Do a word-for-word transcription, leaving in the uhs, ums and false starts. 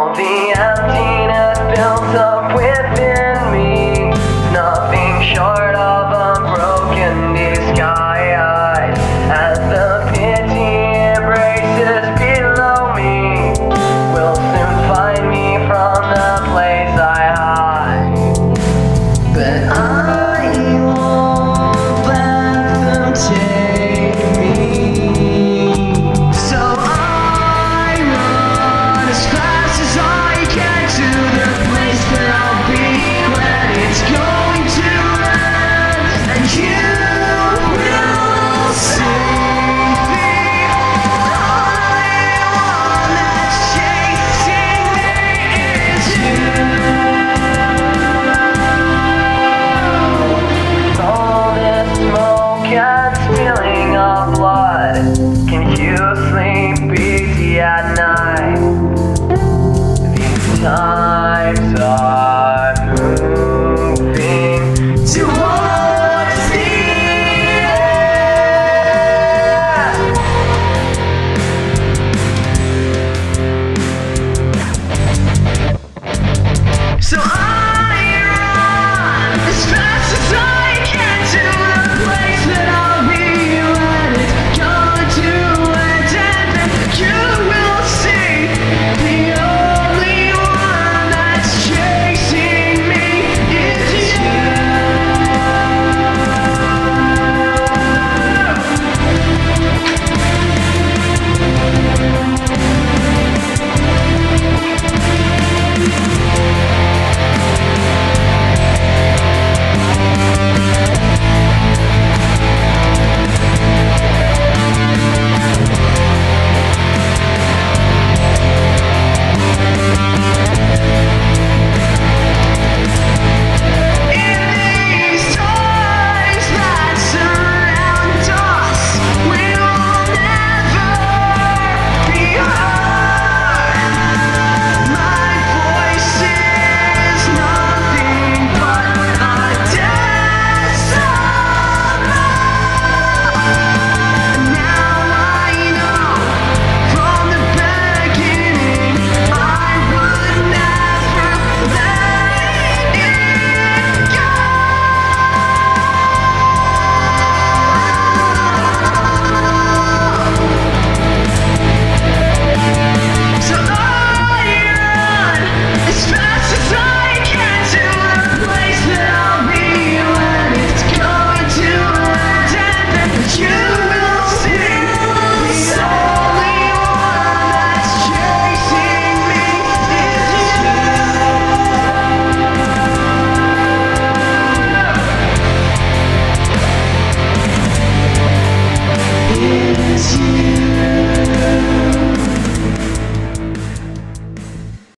All the emptiness built up within me, nothing short of a broken disguise. As the pity embraces below me, will soon find me from the place I hide. But I won't let them take me. So I run as fast as I can to the place that I'll be when it's going to end, and you will see the only one that's chasing me is you. All this smoke and spilling of blood, can you sleep?